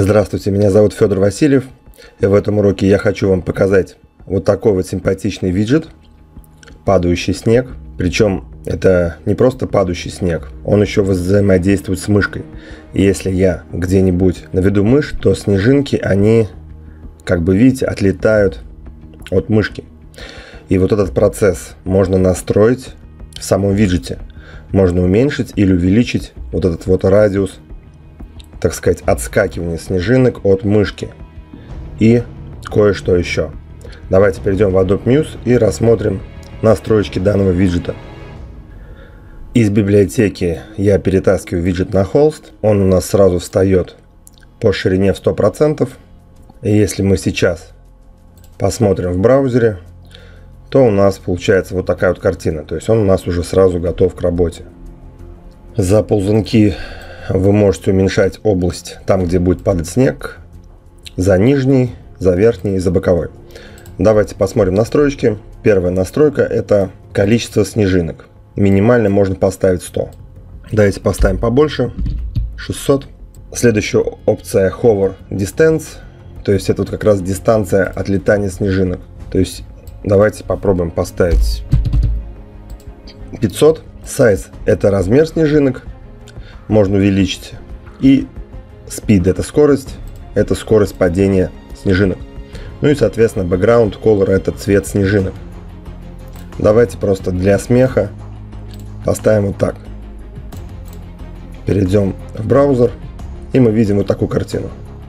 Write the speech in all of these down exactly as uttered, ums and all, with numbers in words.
Здравствуйте, меня зовут Федор Васильев, и в этом уроке я хочу вам показать вот такой вот симпатичный виджет «Падающий снег». Причем это не просто падающий снег, он еще взаимодействует с мышкой. И если я где-нибудь наведу мышь, то снежинки, они, как бы видите, отлетают от мышки. И вот этот процесс можно настроить в самом виджете. Можно уменьшить или увеличить вот этот вот радиус, так сказать, отскакивания снежинок от мышки. И кое-что еще. Давайте перейдем в Adobe Muse и рассмотрим настройки данного виджета. Из библиотеки я перетаскиваю виджет на холст. Он у нас сразу встает по ширине в сто процентов. И если мы сейчас посмотрим в браузере, то у нас получается вот такая вот картина. То есть он у нас уже сразу готов к работе. За ползунки вы можете уменьшать область там, где будет падать снег, за нижний, за верхний и за боковой. Давайте посмотрим настройки. Первая настройка — это количество снежинок. Минимально можно поставить сто. Давайте поставим побольше, шестьсот. Следующая опция Hover Distance, то есть это вот как раз дистанция отлетания снежинок. То есть давайте попробуем поставить пятьсот. Size — это размер снежинок, можно увеличить. И Speed — это скорость, это скорость падения снежинок. Ну и, соответственно, Background Color — это цвет снежинок. Давайте просто для смеха поставим вот так. Перейдем в браузер, и мы видим вот такую картину.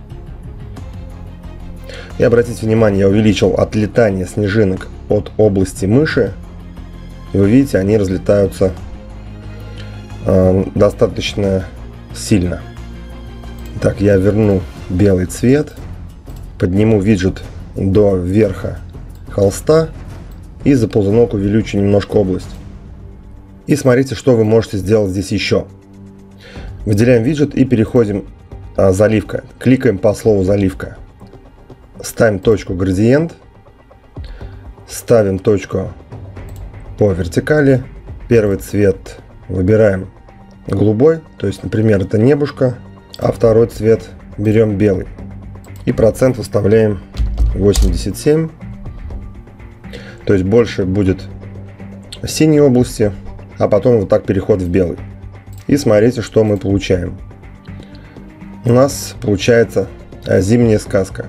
И обратите внимание, я увеличил отлетание снежинок от области мыши. И вы видите, они разлетаются э, достаточно сильно. Так, я верну белый цвет, подниму виджет до верха холста и за ползунок увеличу немножко область. И смотрите, что вы можете сделать здесь еще. Выделяем виджет и переходим а, заливка. Кликаем по слову заливка. Ставим точку градиент. Ставим точку по вертикали. Первый цвет выбираем голубой, то есть, например, это небушка, а второй цвет берем белый. И процент выставляем восемьдесят семь. То есть больше будет синей области, а потом вот так переход в белый. И смотрите, что мы получаем. У нас получается зимняя сказка.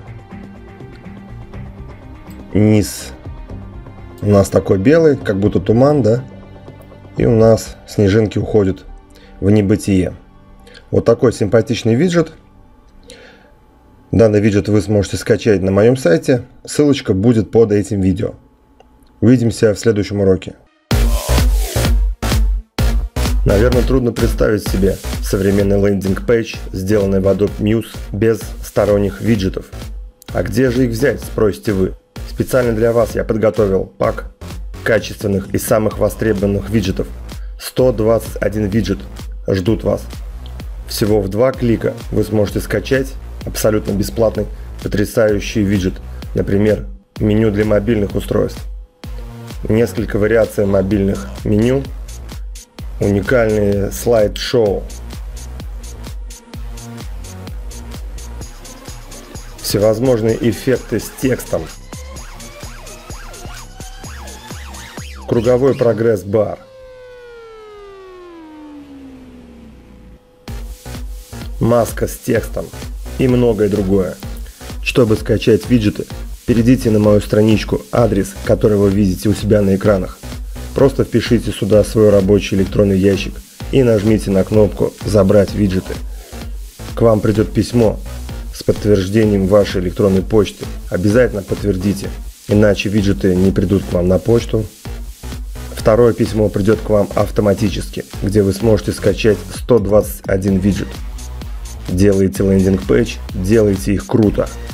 Низ у нас такой белый, как будто туман, да? И у нас снежинки уходят в небытие. Вот такой симпатичный виджет. Данный виджет вы сможете скачать на моем сайте. Ссылочка будет под этим видео. Увидимся в следующем уроке. Наверное, трудно представить себе современный лендинг-пейдж, сделанный в Adobe Muse без сторонних виджетов. А где же их взять, спросите вы? Специально для вас я подготовил пак качественных и самых востребованных виджетов. сто двадцать один виджет ждут вас. Всего в два клика вы сможете скачать абсолютно бесплатный потрясающий виджет. Например, меню для мобильных устройств. Несколько вариаций мобильных меню. Уникальные слайд-шоу. Всевозможные эффекты с текстом. Круговой прогресс-бар. Маска с текстом и многое другое. Чтобы скачать виджеты, перейдите на мою страничку, адрес, который вы видите у себя на экранах. Просто впишите сюда свой рабочий электронный ящик и нажмите на кнопку «Забрать виджеты». К вам придет письмо с подтверждением вашей электронной почты. Обязательно подтвердите, иначе виджеты не придут к вам на почту. Второе письмо придет к вам автоматически, где вы сможете скачать сто двадцать один виджет. Делайте лендинг-пейдж, делайте их круто.